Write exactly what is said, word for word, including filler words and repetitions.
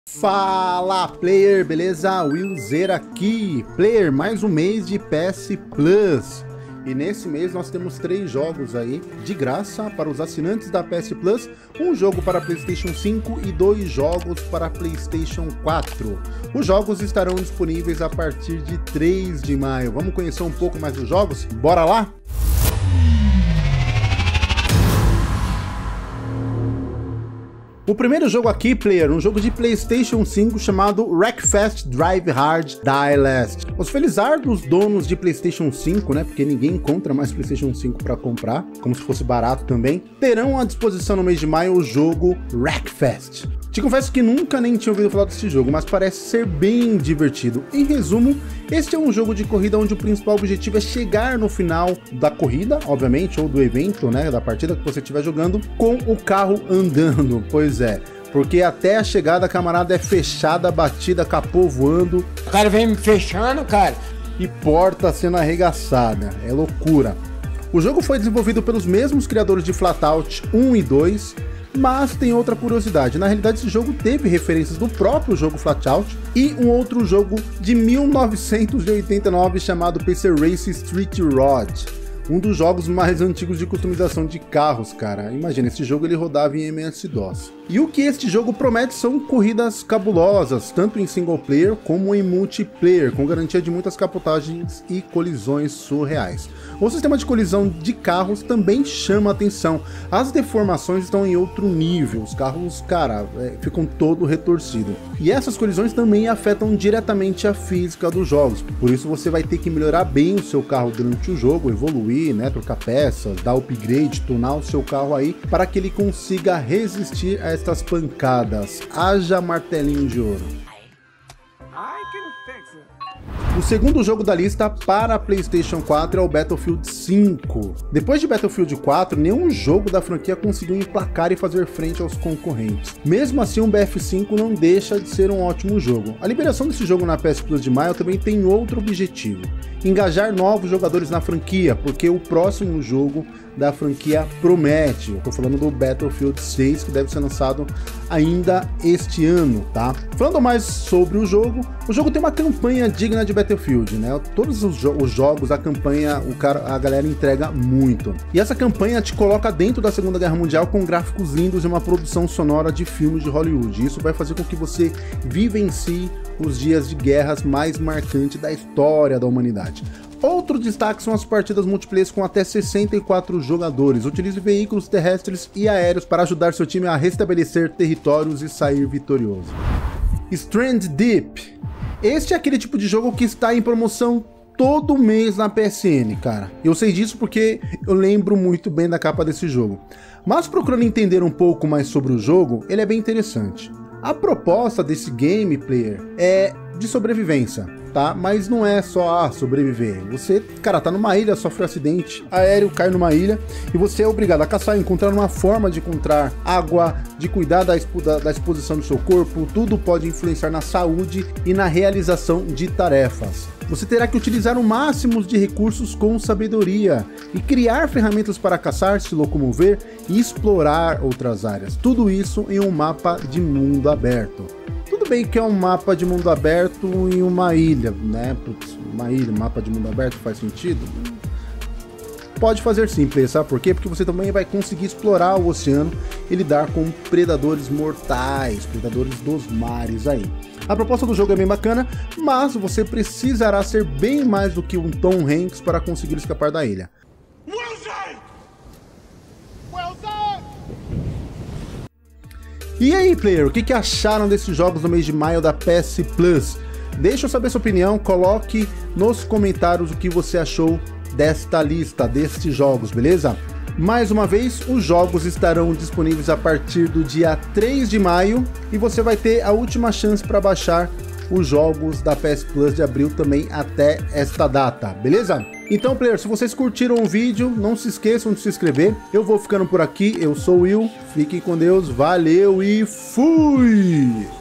Fala player, beleza? Willzer aqui. Player, mais um mês de P S Plus. E nesse mês nós temos três jogos aí de graça para os assinantes da P S Plus. Um jogo para PlayStation cinco e dois jogos para PlayStation quatro. Os jogos estarão disponíveis a partir de três de maio. Vamos conhecer um pouco mais dos jogos? Bora lá? O primeiro jogo aqui, player, um jogo de PlayStation cinco chamado Wreckfest Drive Hard Die Last. Os felizardos donos de PlayStation cinco, né, porque ninguém encontra mais PlayStation cinco para comprar, como se fosse barato também, terão à disposição no mês de maio o jogo Wreckfest. Te confesso que nunca nem tinha ouvido falar desse jogo, mas parece ser bem divertido. Em resumo, este é um jogo de corrida onde o principal objetivo é chegar no final da corrida, obviamente, ou do evento, né, da partida que você estiver jogando, com o carro andando. Pois é, porque até a chegada, camarada, é fechada, batida, capô voando. O cara vem me fechando, cara. E porta sendo arregaçada, é loucura. O jogo foi desenvolvido pelos mesmos criadores de Flatout um e dois, mas tem outra curiosidade. Na realidade, esse jogo teve referências do próprio jogo Flatout e um outro jogo de mil novecentos e oitenta e nove chamado P C Race Street Rod. Um dos jogos mais antigos de customização de carros, cara. Imagina, esse jogo ele rodava em M S DOS. E o que este jogo promete são corridas cabulosas, tanto em single player como em multiplayer, com garantia de muitas capotagens e colisões surreais. O sistema de colisão de carros também chama atenção. As deformações estão em outro nível, os carros, cara, é, ficam todo retorcidos. E essas colisões também afetam diretamente a física dos jogos, por isso você vai ter que melhorar bem o seu carro durante o jogo, evoluir, né, trocar peças, dar upgrade, tunar o seu carro aí, para que ele consiga resistir a estas pancadas. Haja martelinho de ouro. O segundo jogo da lista para PlayStation quatro é o Battlefield cinco. Depois de Battlefield quatro, nenhum jogo da franquia conseguiu emplacar e fazer frente aos concorrentes. Mesmo assim, o B F cinco não deixa de ser um ótimo jogo. A liberação desse jogo na P S Plus de maio também tem outro objetivo: engajar novos jogadores na franquia, porque o próximo jogo da franquia promete. Eu tô falando do Battlefield seis, que deve ser lançado ainda este ano, tá? Falando mais sobre o jogo, o jogo tem uma campanha digna de Battlefield, né? Todos os, jo os jogos, a campanha, o cara, a galera entrega muito. E essa campanha te coloca dentro da Segunda Guerra Mundial com gráficos lindos e uma produção sonora de filmes de Hollywood. Isso vai fazer com que você vivencie os dias de guerras mais marcantes da história da humanidade. Outro destaque são as partidas multiplayer com até sessenta e quatro jogadores. Utilize veículos terrestres e aéreos para ajudar seu time a restabelecer territórios e sair vitorioso. Strand Deep. Este é aquele tipo de jogo que está em promoção todo mês na P S N, cara. Eu sei disso porque eu lembro muito bem da capa desse jogo. Mas procurando entender um pouco mais sobre o jogo, ele é bem interessante. A proposta desse game, player, é de sobrevivência, tá? Mas não é só ah, sobreviver. Você, cara, tá numa ilha, sofre um acidente aéreo, cai numa ilha e você é obrigado a caçar, encontrar uma forma de encontrar água, de cuidar da, expo da, da exposição do seu corpo. Tudo pode influenciar na saúde e na realização de tarefas. Você terá que utilizar o máximo de recursos com sabedoria e criar ferramentas para caçar, se locomover e explorar outras áreas. Tudo isso em um mapa de mundo aberto. Tudo bem que é um mapa de mundo aberto em uma ilha, né? Putz, uma ilha, um mapa de mundo aberto faz sentido? Pode fazer sim, sabe por quê? Porque você também vai conseguir explorar o oceano e lidar com predadores mortais, predadores dos mares aí. A proposta do jogo é bem bacana, mas você precisará ser bem mais do que um Tom Hanks para conseguir escapar da ilha. E aí, player, o que, que acharam desses jogos no mês de maio da P S Plus? Deixa eu saber sua opinião, coloque nos comentários o que você achou desta lista, destes jogos, beleza? Mais uma vez, os jogos estarão disponíveis a partir do dia três de maio e você vai ter a última chance para baixar os jogos da P S Plus de abril também até esta data, beleza? Então, player, se vocês curtiram o vídeo, não se esqueçam de se inscrever. Eu vou ficando por aqui, eu sou o Will, fiquem com Deus, valeu e fui!